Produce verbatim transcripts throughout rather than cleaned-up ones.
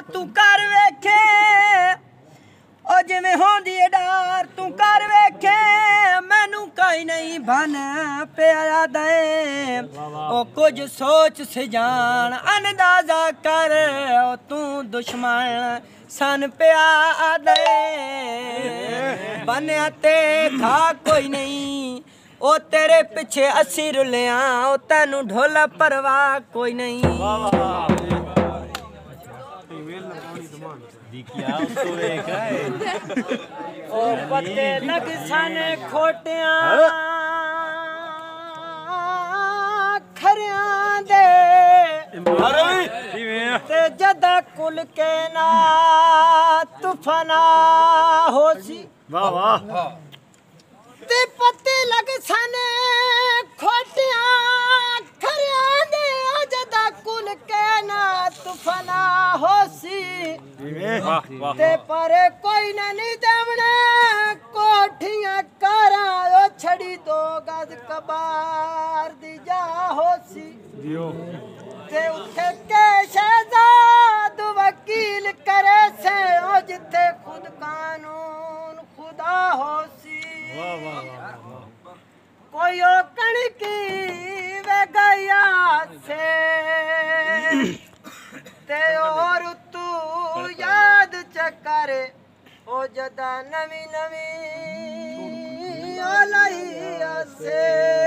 तू कर वेखे ओ जिवें होंदी ए डार तू कर वेखे मैनू कई नहीं बन प्यारा दे ओ कुछ सोच सजान अंदाजा कर ओ तू दुश्मन सन प्या दे बनया ते था कोई नहीं ओ तेरे पिछे अस्सी रुलिया ओ तेनू ढोला परवाह कोई नहीं ओ पत्ते लग सन खोटिया खरियां दे ते जदा कुल के ना तूफाना होसी वाह वाह ते पत्ते लग सन खोटिया खरियां दे जदा कुल के ना तूफाना होसी ते पर कोई ना नहीं देवने कोठियां करा ओ छड़ी दो गज कबार दी जा होसी ते उठे के शहजाद वकील करे से ओ जिथे खुद कानून खुदा होसी कोई ओ कणकी वे गया से ते और तू याद चकर ओ जदा नवी नवी ओ लाई आसे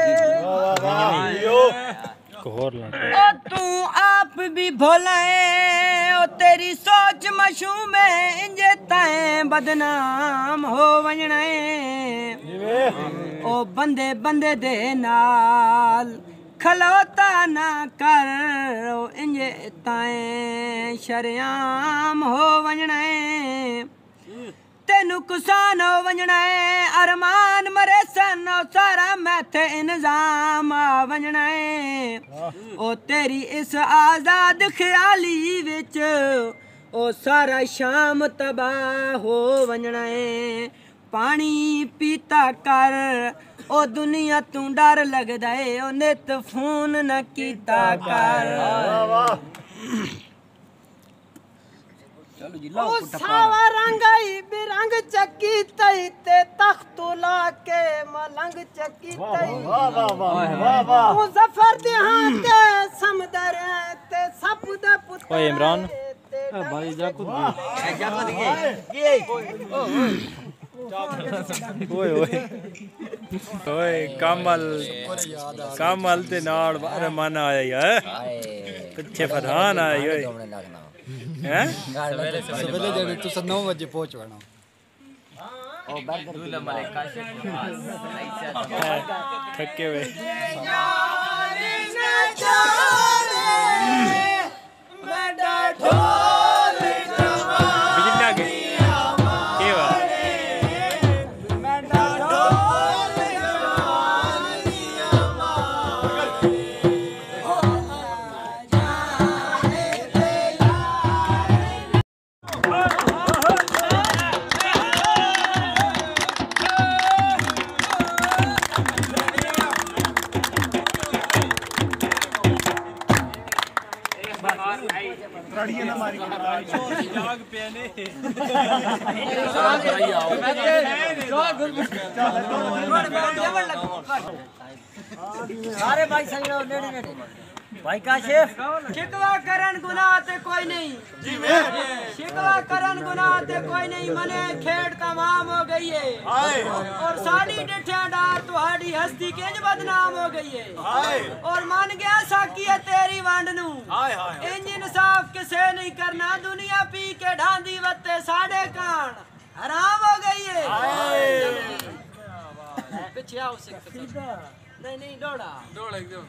ओ तू आप भी भोला है ओ तेरी सोच मशूम है इंजे ताए बदनाम हो वजना है ओ बंदे बंदे दे नाल खलोता ना कर ओ इंजे ताए शरियाम हो वजना है तेनू कुसान हो वजना है अरमान मरे सन सारा मैथे इंजाम आ वजना है ओ तेरी इस आजाद ख्याली विच ओ सारा शाम तबाह हो वजना है पानी पीता कर ओ दुनिया तू डर लगदा है ओ नित फोन न कीता कर ओ सावा रंगाई बिरंग चकी तई ते तख्त ला के मलंग चकी तई वाह वाह वाह वाह ओ जफर दे हाथ ते समदर ते सब दे पुत्र ओए इमरान ए भाई जा खुद जा खुद ये ओए ओए ओए कमल कमल ते नाल बार मन आया है पीछे फरहान आया ओए हैं सवेरे सवेरे जब तू नौ बजे पहुंच वना ओ बर्गर दूल्हा मालिक काशिफ थके हुए बिजला के केवा सारे भाई संग नेड़े नेड़े भाई काशिफ शिकवा करन गुनाह ते कोई नहीं जी शिकवा करन गुनाह ते कोई नहीं मने खेड़ तमाम हो गई है और साड़ी डिठिया डार तुहाड़ी हस्ती केज बदनाम हो गई है और मान गया साकी है तेरी वांड नू इंज इंसाफ किसे नहीं करना दुनिया पी के ढांदी वत्ते साढ़े कान हराम हो गई है पीछे आओ सीधा नहीं नहीं दौड़ा दौड़ एकदम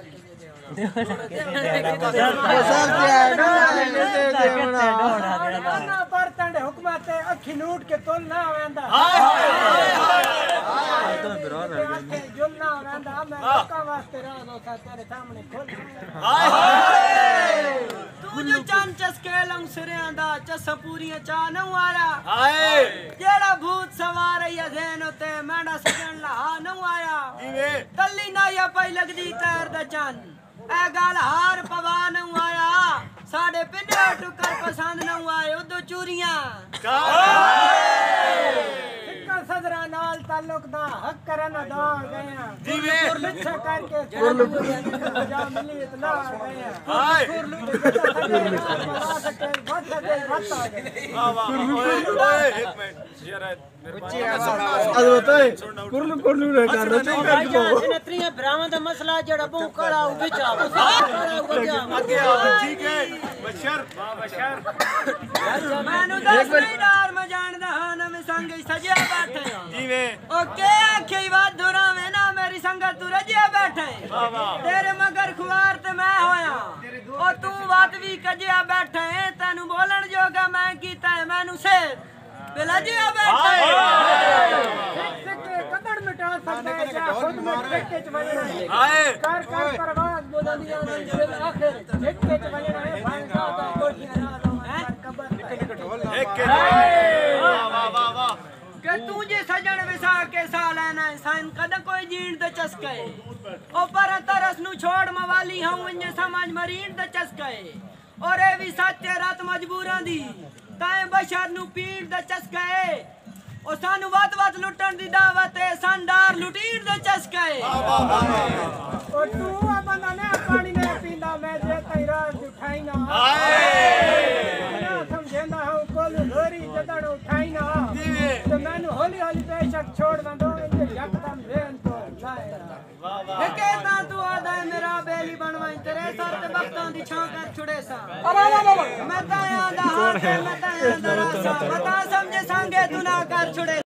ना बर्तन हुकूमत अखी नूट के तोल ना आवेंदा हाय हाय तो बिरार है जुल ना आवेंदा मैं लोका वास्ते रहा दो सा तेरे सामने खोल हाय हाय तू जो चांद चसके लंग सिरियां दा चस पूरीਆਂ चा न आया हाय जेड़ा भूत सवार है ज़हन ते मैंडा सजन ला न आया तल्ली ना या पई लगदी तैर दा चंद ए गल हार पवा न आया साडे पिंड टुकर पसंद न सिक्का सदरा नाल ताल्लुक दा हक करन अदा गया जीवे लिच्छा करके कुरलू जा मिली इतना गया हाय कुरलू सके बात सके बात आ गए वाह वाह ओए ओए एक मिनट यार ਉੱਚੀ ਆਵਾਜ਼ ਅੱਜ ਬਤਾਏ ਕੁਰਲੂ ਕੁਰਲੂ ਨਾ ਕਰਨਾ ਚਾਹੀਦਾ ਇਹਨਾਂ ਤਰੀਆਂ ਭਰਾਵਾਂ ਦਾ ਮਸਲਾ ਜਿਹੜਾ ਬਹੁ ਕਾਲਾ ਉਹ ਵਿੱਚ ਆਵੇ ਅੱਗੇ ਆ ਠੀਕ ਹੈ ਬਸ਼ਰ ਵਾਹ ਬਸ਼ਰ ਮੈਨੂੰ ਦੱਸ ਨਹੀਂ ਡਰ ਮੈਂ ਜਾਣਦਾ ਹਾਂ ਨਾ ਮੈਂ ਸੰਗ ਸਜਿਆ ਬੈਠੇ ਜੀਵੇ ਓਕੇ ਆਖੀ ਵਾਧੂ ਰਾਵੇਂ ਨਾ ਮੇਰੀ ਸੰਗਤ ਤੂੰ ਰਜਿਆ ਬੈਠੇ ਵਾਹ ਵਾਹ ਤੇਰੇ ਮਗਰ ਖੁਆਰ ਤੇ ਮੈਂ ਹੋਇਆ ਉਹ ਤੂੰ ਬਾਤ ਵੀ ਕਜਿਆ ਬੈਠੇ ਤੈਨੂੰ ਬੋਲਣ ਜੋਗਾ ਮੈਂ ਕੀਤਾ ਮੈਨੂੰ ਸੇ ਬਿਲਜਿਆ ਬੈਠੇ ਸਿੱਕੇ ਕਦੜ ਮਿਟਾ ਸਕਦਾ ਹੈ ਜਾਂ ਖੁਦ ਮੈਂ ਠੇਕੇ ਚ ਵਜਣਾ ਹੈ ਹਾਏ ਕਰ ਕਰ ਪਰਵਾਜ਼ ਬੋਲਦੀਆਂ ਨੇ ਦਿਲ ਆਖਿਰ ਠੇਕੇ ਚ ਵਜਣਾ ਹੈ ਭਾਂਗਾ ਦਾ ਕੋਠੀਆਂ ਨਾਲ ਹੈ ਕਬਰ ਇੱਕ ਵਾਹ ਵਾਹ ਵਾਹ ਵਾਹ ਕਿ ਤੂੰ ਜੇ ਸਜਣ ਵਿਸਾ ਕੇ ਸਾ ਲੈਣਾ ਸਾਨ ਕਦ ਕੋਈ ਜੀਣ ਤੇ ਚਸਕੇ ਉਹ ਪਰ ਤਰਸ ਨੂੰ ਛੋੜ ਮਵਾਲੀ ਹਉ ਇੰਜ ਸਮਝ ਮਰੀਨ ਤੇ ਚਸਕੇ ਔਰ ਇਹ ਵੀ ਸੱਚੇ ਰਾਤ ਮਜਬੂਰਾਂ ਦੀ ਤਾਏ ਬਸ਼ਰ ਨੂੰ ਪੀੜ ਦੇ ਚਸਕੇ ਉਹ ਸਾਨੂੰ ਵਤ ਵਤ ਲੁੱਟਣ ਦੀ ਦਾਵਤ ਹੈ ਸੰਡਾਰ ਲੁਟੀੜ ਦੇ ਚਸਕੇ ਉਹ ਤੂੰ ਆ ਬੰਦਾ ਨੇ ਪਾਣੀ ਨੇ ਪੀਂਦਾ ਮੈਂ ਜੇ ਤੇਰੀ ਰਾਤ ਉਠਾਈ ਨਾ ਹਾਏ ਨਾ ਸਮਝੇਂਦਾ ਹਾਂ ਕੋਲ ਲੋਰੀ ਜਦੜ ਉਠਾਈ ਨਾ ਤੇ ਮੈਨੂੰ ਹੌਲੀ ਹੌਲੀ ਬੇਸ਼ੱਕ ਛੋੜ ਦੰਦੋ ਇੰਜ ਯਕਦਮ ਵੇਨ ਤੋਂ ਲਾਏ ਵਾਹ ਵਾਹ ਇਹ ਕਹਿੰਦਾ ਤੂੰ ਆਦਾ ਮੇਰਾ ਬੇਲੀ ਬਣਵਾਈ ਤੇਰੇ ਸਰ ਤੇ ਵਕਤਾਂ ਦੀ ਛਾਂ ਕਰ ਛੁੜੇ ਸਾ ਮੈਂ ਤਾਂ ਆਦਾ ਹਾਂ ਮੈਂ ਤਾਂ ਆਦਾ ਰਾਸਾ ਪਤਾ ਸਮਝੇ ਸੰਗੇ ਤੂੰ ਨਾ ਕਰ ਛੁੜੇ